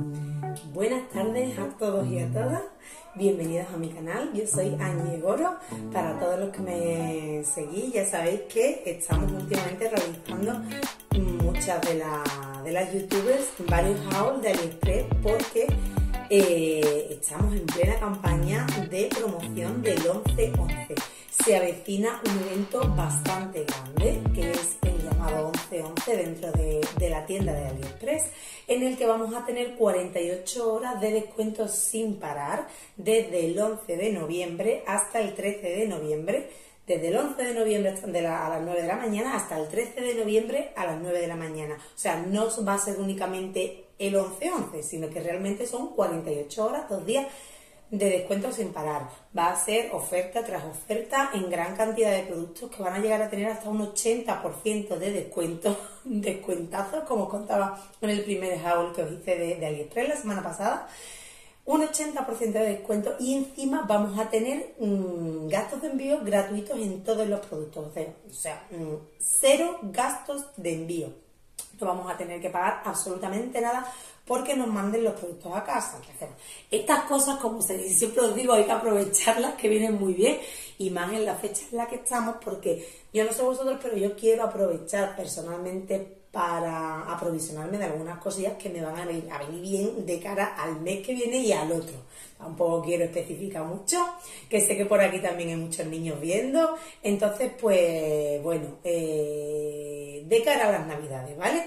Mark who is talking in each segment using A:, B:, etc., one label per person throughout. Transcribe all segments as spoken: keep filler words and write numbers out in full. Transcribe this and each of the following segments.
A: Buenas tardes a todos y a todas, bienvenidos a mi canal. Yo soy Angie Goro. Para todos los que me seguís, ya sabéis que estamos últimamente realizando muchas de, la, de las youtubers varios hauls de AliExpress porque eh, estamos en plena campaña de promoción del once once. Se avecina un evento bastante grande que es el llamado once once dentro de, de la tienda de AliExpress, en el que vamos a tener cuarenta y ocho horas de descuentos sin parar desde el once de noviembre hasta el trece de noviembre, desde el once de noviembre de la, a las nueve de la mañana hasta el trece de noviembre a las nueve de la mañana. O sea, no va a ser únicamente el once once, sino que realmente son cuarenta y ocho horas, dos días de descuento sin parar. Va a ser oferta tras oferta en gran cantidad de productos que van a llegar a tener hasta un ochenta por ciento de descuento, descuentazos, como os contaba en el primer haul que os hice de, de AliExpress la semana pasada. Un ochenta por ciento de descuento y encima vamos a tener mmm, gastos de envío gratuitos en todos los productos. O sea, o sea mmm, cero gastos de envío. No vamos a tener que pagar absolutamente nada porque nos manden los productos a casa. Entonces, estas cosas, como siempre os digo, hay que aprovecharlas, que vienen muy bien, y más en la fecha en la que estamos, porque yo no sé vosotros, pero yo quiero aprovechar personalmente para aprovisionarme de algunas cosillas que me van a venir, a venir bien de cara al mes que viene y al otro. Tampoco quiero especificar mucho, que sé que por aquí también hay muchos niños viendo. Entonces, pues, bueno, eh, de cara a las navidades, ¿vale?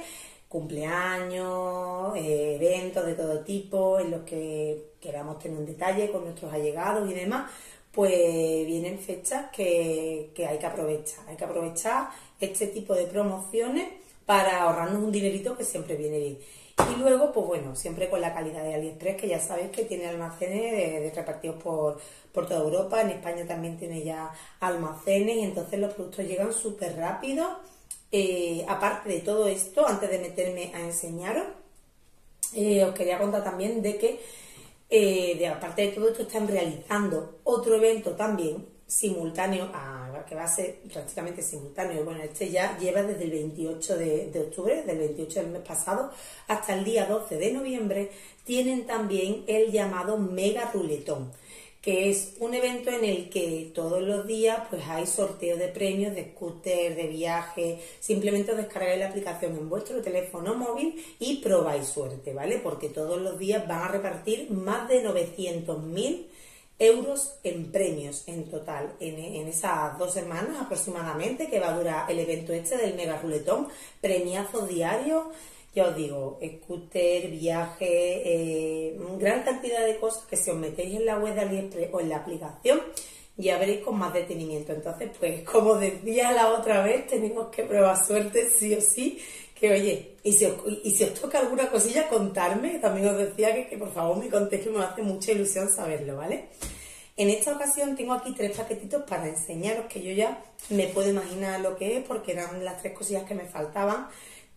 A: Cumpleaños, eh, eventos de todo tipo en los que queramos tener un detalle con nuestros allegados y demás, pues vienen fechas que, que hay que aprovechar. Hay que aprovechar este tipo de promociones para ahorrarnos un dinerito que siempre viene bien. Y luego, pues bueno, siempre con la calidad de AliExpress, que ya sabéis que tiene almacenes de, de repartidos por, por toda Europa. En España también tiene ya almacenes y entonces los productos llegan súper rápido. Eh, aparte de todo esto, antes de meterme a enseñaros, eh, os quería contar también de que, eh, de, aparte de todo esto, están realizando otro evento también simultáneo, a, que va a ser prácticamente simultáneo. Bueno, este ya lleva desde el veintiocho de, de octubre, del veintiocho del mes pasado, hasta el día doce de noviembre. Tienen también el llamado Mega Ruletón, que es un evento en el que todos los días pues hay sorteos de premios, de scooter, de viaje. Simplemente os descargáis la aplicación en vuestro teléfono móvil y probáis suerte, ¿vale? Porque todos los días van a repartir más de novecientos mil euros en premios en total, en, en esas dos semanas aproximadamente que va a durar el evento este del Mega Ruletón. Premiazos diarios. Ya os digo, scooter, viaje, eh, gran cantidad de cosas que si os metéis en la web de AliExpress o en la aplicación ya veréis con más detenimiento. Entonces, pues como decía la otra vez, tenemos que probar suerte sí o sí, que oye, y si os, y si os toca alguna cosilla, contarme. También os decía que, que por favor me contéis, que me hace mucha ilusión saberlo, ¿vale? En esta ocasión tengo aquí tres paquetitos para enseñaros, que yo ya me puedo imaginar lo que es, porque eran las tres cosillas que me faltaban,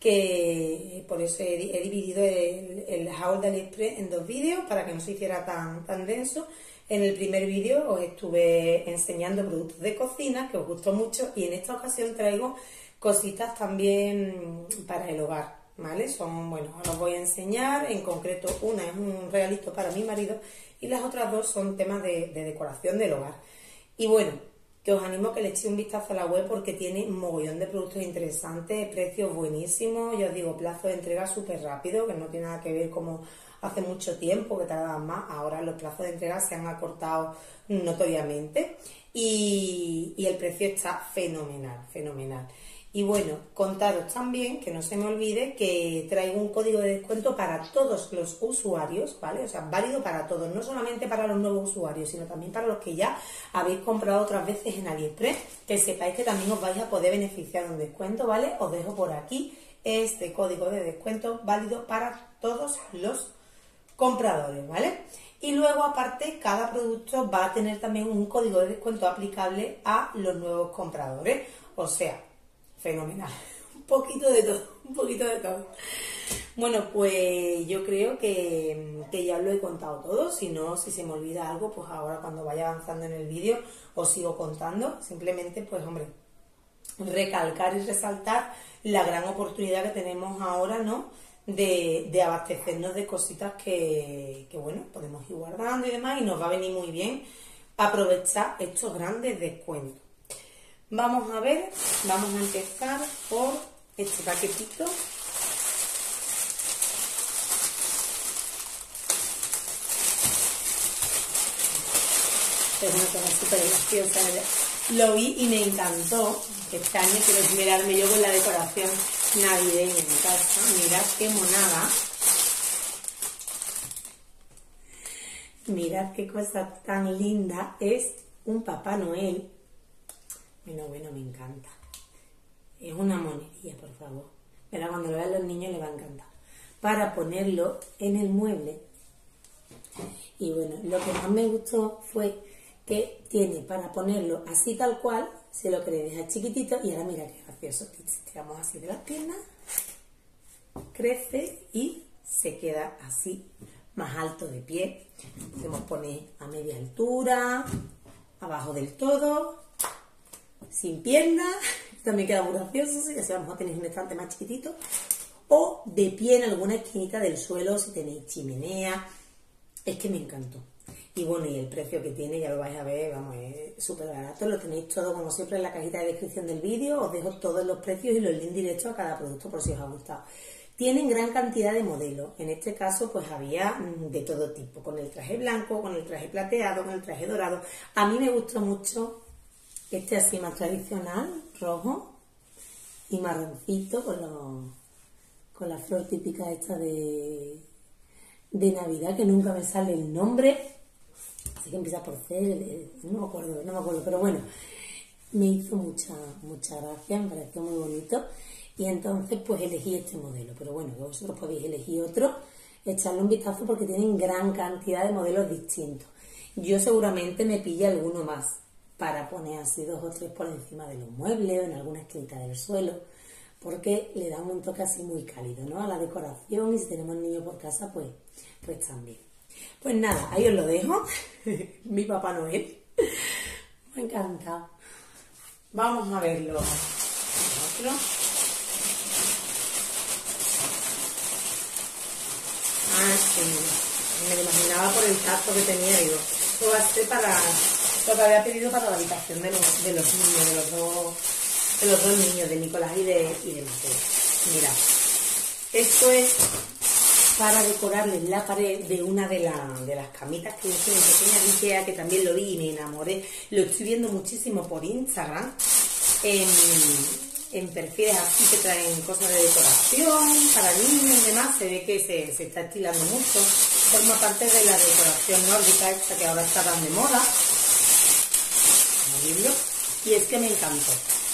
A: que por eso he, he dividido el, el haul de AliExpress en dos vídeos para que no se hiciera tan, tan denso. En el primer vídeo os estuve enseñando productos de cocina que os gustó mucho, y en esta ocasión traigo cositas también para el hogar, ¿vale? Son, bueno, ahora os voy a enseñar. En concreto, una es un regalito para mi marido y las otras dos son temas de, de decoración del hogar. Y bueno, que os animo a que le echéis un vistazo a la web porque tiene un mogollón de productos interesantes, precios buenísimos. Yo os digo, plazo de entrega súper rápido, que no tiene nada que ver como hace mucho tiempo que tardaban más. Ahora los plazos de entrega se han acortado notoriamente y, y el precio está fenomenal, fenomenal. Y bueno, contaros también, que no se me olvide, que traigo un código de descuento para todos los usuarios, ¿vale? O sea, válido para todos, no solamente para los nuevos usuarios, sino también para los que ya habéis comprado otras veces en AliExpress, que sepáis que también os vais a poder beneficiar de un descuento, ¿vale? Os dejo por aquí este código de descuento válido para todos los compradores, ¿vale? Y luego, aparte, cada producto va a tener también un código de descuento aplicable a los nuevos compradores. O sea, fenomenal. Un poquito de todo, un poquito de todo. Bueno, pues yo creo que, que ya os lo he contado todo. Si no, si se me olvida algo, pues ahora cuando vaya avanzando en el vídeo os sigo contando. Simplemente, pues hombre, recalcar y resaltar la gran oportunidad que tenemos ahora, ¿no?, de, de abastecernos de cositas que, que, bueno, podemos ir guardando y demás, y nos va a venir muy bien aprovechar estos grandes descuentos. Vamos a ver, vamos a empezar por este paquetito. Es una cosa súper graciosa. Lo vi y me encantó. Este año quiero esmerarme yo con la decoración navideña en casa. Mirad qué monada. Mirad qué cosa tan linda. Es un Papá Noel. Bueno, bueno, me encanta. Es una monería, por favor. Pero cuando lo vean los niños les va a encantar. Para ponerlo en el mueble. Y bueno, lo que más me gustó fue que tiene para ponerlo así tal cual, se lo queréis dejar chiquitito, y ahora mira qué gracioso, tiramos así de las piernas, crece y se queda así, más alto de pie. Podemos poner a media altura, abajo del todo, sin piernas, también queda muy gracioso, y así vamos a tener un estante más chiquitito, o de pie en alguna esquinita del suelo si tenéis chimenea. Es que me encantó. Y bueno, y el precio que tiene, ya lo vais a ver, vamos, es súper barato. Lo tenéis todo, como siempre, en la cajita de descripción del vídeo. Os dejo todos los precios y los links directos a cada producto por si os ha gustado. Tienen gran cantidad de modelos. En este caso, pues había de todo tipo. Con el traje blanco, con el traje plateado, con el traje dorado. A mí me gustó mucho este así más tradicional, rojo y marroncito, con, los, con la flor típica esta de, de Navidad, que nunca me sale el nombre. Así que empieza por C, no me acuerdo, no me acuerdo, pero bueno, me hizo mucha, mucha gracia, me pareció muy bonito, y entonces pues elegí este modelo. Pero bueno, vosotros podéis elegir otro, echarle un vistazo porque tienen gran cantidad de modelos distintos. Yo seguramente me pille alguno más para poner así dos o tres por encima de los muebles o en alguna esquinita del suelo, porque le da un toque así muy cálido, ¿no?, a la decoración, y si tenemos niños por casa, pues, pues también. Pues nada, ahí os lo dejo. Mi Papá Noel. Me encanta. Vamos a verlo. Otro. Ah, sí. Me lo imaginaba por el tacto que tenía. Digo, esto va a ser para lo que había pedido para la habitación de los, de los niños, de los dos, de los dos niños, de Nicolás y de, y de Mateo. Mirad. Esto es para decorarles la pared de una de, la, de las camitas que yo tengo pequeñas de Ikea, que también lo vi y me enamoré. Lo estoy viendo muchísimo por Instagram, en, en perfiles así que traen cosas de decoración para niños y demás. Se ve que se, se está estilando mucho. Forma parte de la decoración nórdica esta que ahora está tan de moda. Y es que me encantó.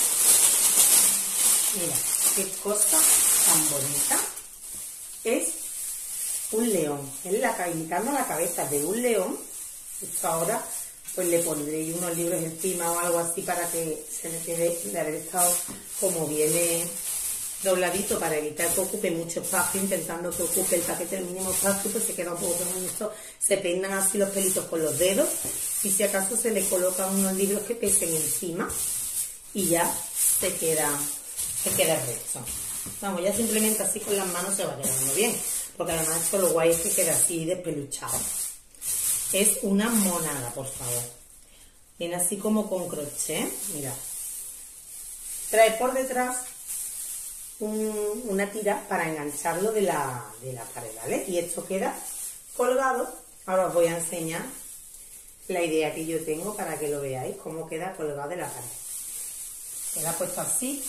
A: Mira, qué cosa tan bonita. Es un león, es la, imitando la cabeza de un león. Esto ahora pues le pondré unos libros encima o algo así para que se le quede de haber estado como viene dobladito, para evitar que ocupe mucho espacio, intentando que ocupe el paquete el mínimo espacio, pues se queda un poco pequeñito. Se peinan así los pelitos con los dedos y si acaso se le colocan unos libros que pesen encima y ya se queda, se queda recto. Vamos, ya simplemente así con las manos se va quedando bien, porque además esto lo guay es que queda así despeluchado. Es una monada, por favor. Viene así como con crochet, mirad. Trae por detrás un, una tira para engancharlo de la, de la pared, ¿vale? Y esto queda colgado. Ahora os voy a enseñar la idea que yo tengo para que lo veáis, cómo queda colgado de la pared. Queda puesto así.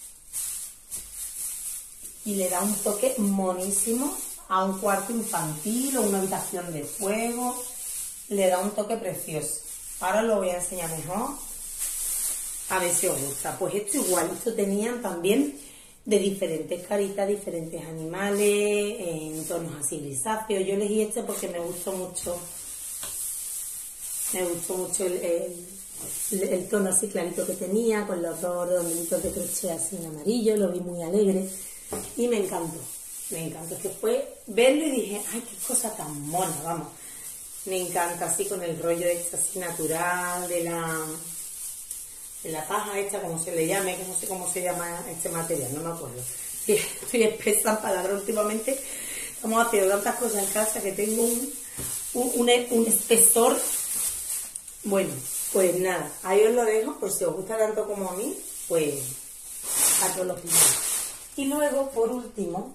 A: Y le da un toque monísimo a un cuarto infantil o una habitación de juego. Le da un toque precioso. Ahora lo voy a enseñar mejor, a ver si os gusta. Pues esto igual, esto tenían también de diferentes caritas, diferentes animales, en tonos así grisáceos. Yo elegí este porque me gustó mucho, me gustó mucho el, el, el tono así clarito que tenía, con los dos redonditos de crochet así en amarillo. Lo vi muy alegre. Y me encantó, me encantó. Es que fue verlo y dije, ay, qué cosa tan mona, vamos. Me encanta así con el rollo este así natural de la, de la paja esta, como se le llame, que no sé cómo se llama este material, no me acuerdo. estoy espesa en palabras últimamente. Estamos haciendo tantas cosas en casa que tengo un, un, un, un espesor. Bueno, pues nada, ahí os lo dejo, por si os gusta tanto como a mí, pues a todos los pisos. Y luego, por último,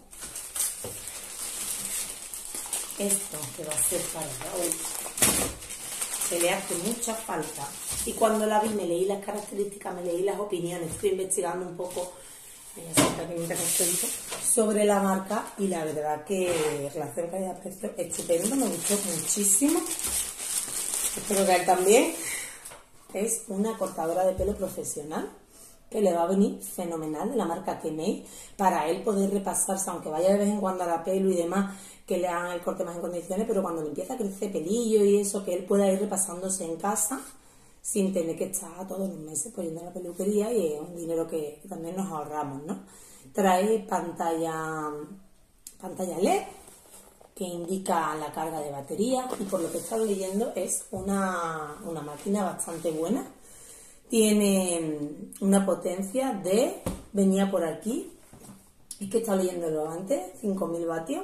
A: esto que va a ser para Raúl, que le hace mucha falta. Y cuando la vi, me leí las características, me leí las opiniones, estoy investigando un poco sobre la marca y la verdad que relación calidad-precio estupendo, me gustó muchísimo. Espero que a él también. Es una cortadora de pelo profesional que le va a venir fenomenal, de la marca Kemei, para él poder repasarse, aunque vaya de vez en cuando a la pelo y demás, que le hagan el corte más en condiciones, pero cuando le empieza a crecer pelillo y eso, que él pueda ir repasándose en casa sin tener que estar todos los meses pues yendo a la peluquería, y es un dinero que, que también nos ahorramos, ¿no? Trae pantalla pantalla L E D que indica la carga de batería, y por lo que he estado leyendo es una, una máquina bastante buena. Tiene una potencia de, venía por aquí, es que he estado leyéndolo antes, cinco mil vatios,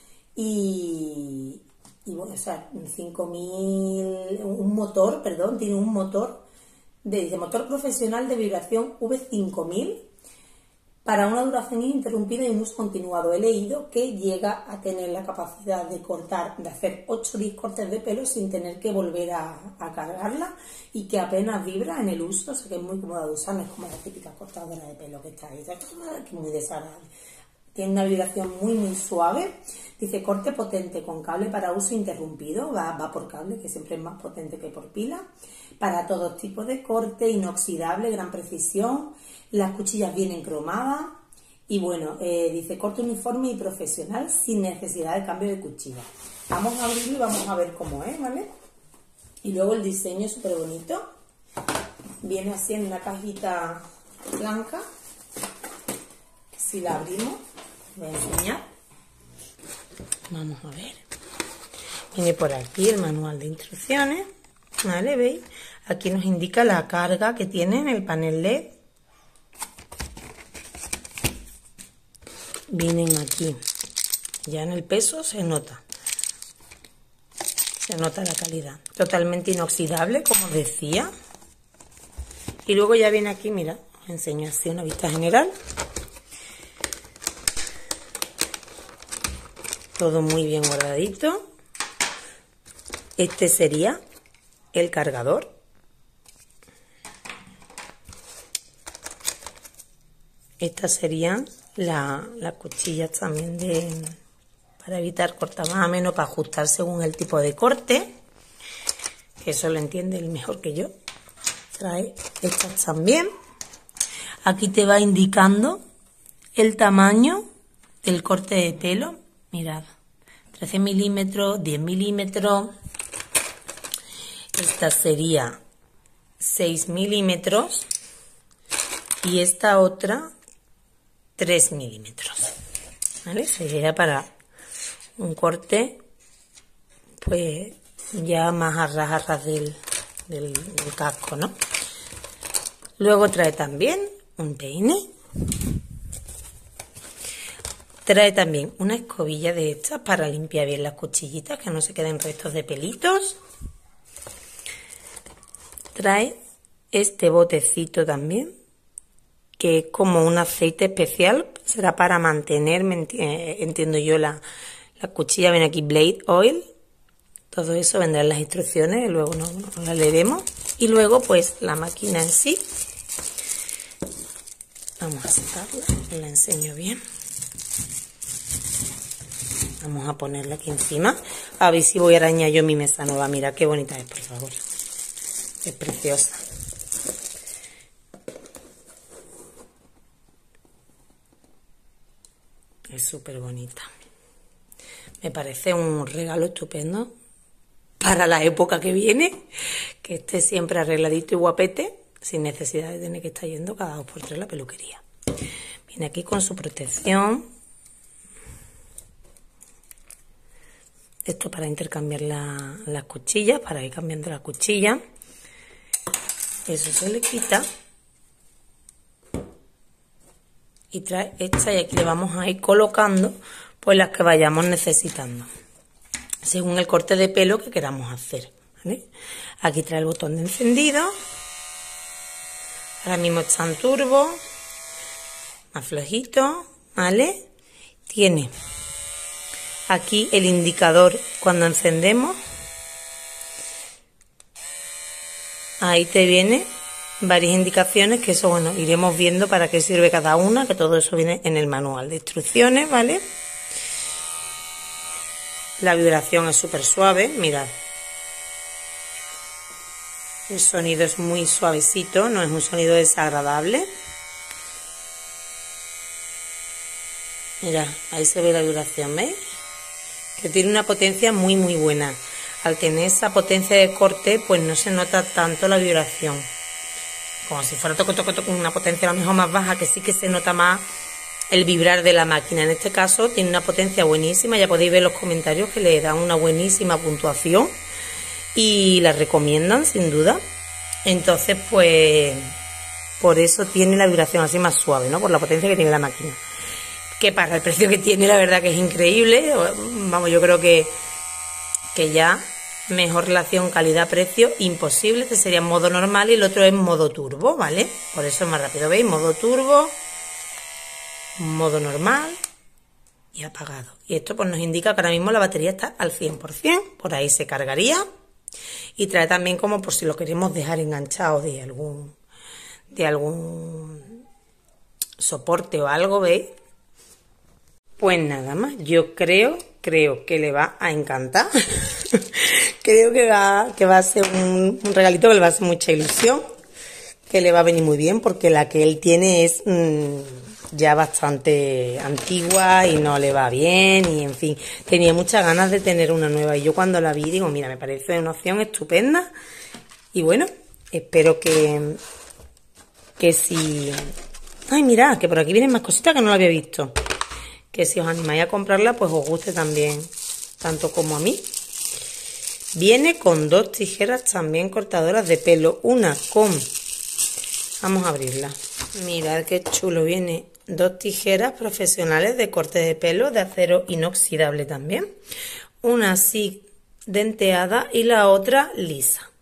A: y, y bueno, o sea, cinco mil, un motor, perdón, tiene un motor de, de motor profesional de vibración V cinco mil para una duración ininterrumpida y un uso continuado. He leído que llega a tener la capacidad de cortar, de hacer ocho o diez cortes de pelo sin tener que volver a, a cargarla, y que apenas vibra en el uso, o sea que es muy cómoda de usar, no es como la típica cortadora de pelo que está ahí, que es muy desagradable. Tiene una vibración muy muy suave. Dice corte potente con cable para uso interrumpido, va, va por cable, que siempre es más potente que por pila, para todo tipo de corte, inoxidable, gran precisión. Las cuchillas vienen cromadas y bueno, eh, dice corte uniforme y profesional sin necesidad de cambio de cuchilla. Vamos a abrirlo y vamos a ver cómo es, ¿vale? Y luego el diseño es súper bonito. Viene así en una cajita blanca. Si la abrimos, voy a enseñar. Vamos a ver. Viene por aquí el manual de instrucciones, ¿vale? ¿Veis? Aquí nos indica la carga que tiene en el panel L E D. Vienen aquí, ya en el peso se nota, se nota la calidad, totalmente inoxidable, como decía. Y luego ya viene aquí, mira, os enseño así una vista general. Todo muy bien guardadito. Este sería el cargador. Estas serían la, las cuchillas también de, para evitar cortar más o menos, para ajustar según el tipo de corte. Eso lo entiende él mejor que yo. Trae estas también. Aquí te va indicando el tamaño del corte de pelo. Mirad, trece milímetros, diez milímetros. Esta sería seis milímetros. Y esta otra tres milímetros, ¿vale? Sería para un corte pues ya más a ras a ras del, del, del casco, ¿no? Luego trae también un peine, trae también una escobilla de estas para limpiar bien las cuchillitas, que no se queden restos de pelitos. Trae este botecito también, que es como un aceite especial, será para mantener, entiendo yo, la, la cuchilla. Viene aquí Blade Oil, todo eso vendrá en las instrucciones, luego no, no la leeremos. Y luego pues la máquina en sí, vamos a sacarla, la enseño bien. Vamos a ponerla aquí encima, a ver si voy a arañar yo mi mesa nueva. Mira qué bonita es, por favor, es preciosa. Es súper bonita. Me parece un regalo estupendo para la época que viene, que esté siempre arregladito y guapete, sin necesidad de tener que estar yendo cada dos por tres a la peluquería. Viene aquí con su protección. Esto para intercambiar la, las cuchillas, para ir cambiando la cuchilla. Eso se le quita. y trae esta, y aquí le vamos a ir colocando pues las que vayamos necesitando según el corte de pelo que queramos hacer, ¿vale? Aquí trae el botón de encendido, ahora mismo está en turbo, más flojito, ¿vale? Tiene aquí el indicador cuando encendemos, ahí te viene varias indicaciones, que eso, bueno, iremos viendo para qué sirve cada una, que todo eso viene en el manual de instrucciones, ¿vale? La vibración es súper suave, mirad. El sonido es muy suavecito, no es un sonido desagradable. Mirad, ahí se ve la vibración, ¿veis? Que tiene una potencia muy muy buena. Al tener esa potencia de corte, pues no se nota tanto la vibración. Como si fuera toco, toco, toco, con una potencia a lo mejor más baja, que sí que se nota más el vibrar de la máquina. En este caso tiene una potencia buenísima, ya podéis ver los comentarios que le dan una buenísima puntuación y la recomiendan sin duda. Entonces pues por eso tiene la vibración así más suave, ¿no? Por la potencia que tiene la máquina, que para el precio que tiene la verdad que es increíble. Vamos, yo creo que que ya mejor relación calidad-precio imposible. Este sería en modo normal y el otro es modo turbo, ¿vale? Por eso es más rápido, ¿veis? Modo turbo, modo normal y apagado. Y esto pues nos indica que ahora mismo la batería está al cien por cien, por ahí se cargaría. Y trae también como por si lo queremos dejar enganchado de algún de algún soporte o algo, ¿veis? Pues nada más, yo creo, creo que le va a encantar. Creo que va, que va a ser un, un regalito que le va a hacer mucha ilusión, que le va a venir muy bien, porque la que él tiene es mmm, ya bastante antigua y no le va bien, y en fin, tenía muchas ganas de tener una nueva, y yo cuando la vi digo, mira, me parece una opción estupenda, y bueno, espero que, que si... Ay, mirad, que por aquí vienen más cositas que no lo había visto. Que si os animáis a comprarla, pues os guste también, tanto como a mí. Viene con dos tijeras también cortadoras de pelo, una con... Vamos a abrirla. Mirad qué chulo, viene dos tijeras profesionales de corte de pelo de acero inoxidable también. Una así denteada y la otra lisa.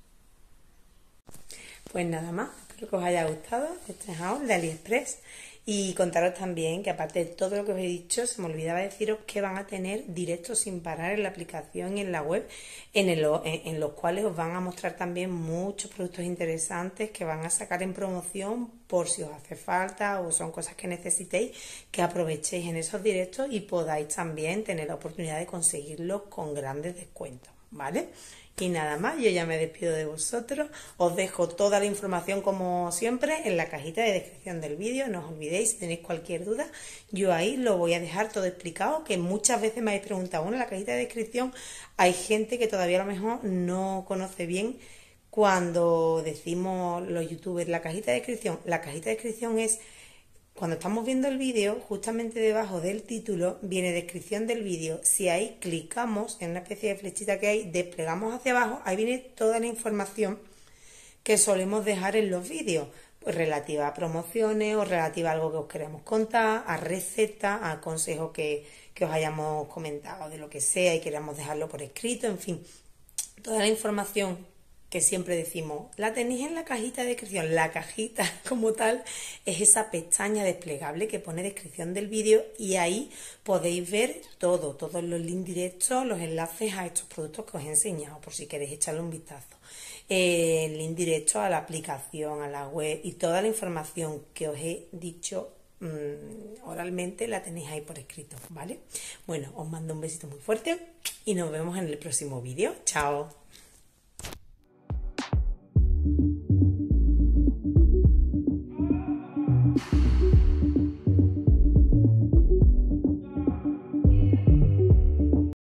A: Pues nada más, espero que os haya gustado este haul de AliExpress. Y contaros también que aparte de todo lo que os he dicho, se me olvidaba deciros que van a tener directos sin parar en la aplicación y en la web, en, el, en, en los cuales os van a mostrar también muchos productos interesantes que van a sacar en promoción por si os hace falta o son cosas que necesitéis, que aprovechéis en esos directos y podáis también tener la oportunidad de conseguirlos con grandes descuentos, ¿vale? Y nada más, yo ya me despido de vosotros, os dejo toda la información como siempre en la cajita de descripción del vídeo, no os olvidéis, si tenéis cualquier duda, yo ahí lo voy a dejar todo explicado, que muchas veces me habéis preguntado, bueno, en la cajita de descripción hay gente que todavía a lo mejor no conoce bien cuando decimos los youtubers, la cajita de descripción, la cajita de descripción es... Cuando estamos viendo el vídeo, justamente debajo del título viene descripción del vídeo. Si ahí clicamos en una especie de flechita que hay, desplegamos hacia abajo, ahí viene toda la información que solemos dejar en los vídeos, pues relativa a promociones o relativa a algo que os queremos contar, a recetas, a consejos que, que os hayamos comentado de lo que sea y queramos dejarlo por escrito, en fin, toda la información que siempre decimos, la tenéis en la cajita de descripción. La cajita como tal es esa pestaña desplegable que pone descripción del vídeo y ahí podéis ver todo, todos los links directos, los enlaces a estos productos que os he enseñado, por si queréis echarle un vistazo. Eh, el link directo a la aplicación, a la web y toda la información que os he dicho mmm, oralmente la tenéis ahí por escrito, ¿vale? Bueno, os mando un besito muy fuerte y nos vemos en el próximo vídeo. ¡Chao!